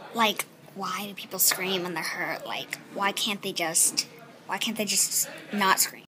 Like, why do people scream when they're hurt? Like, why can't they just not scream?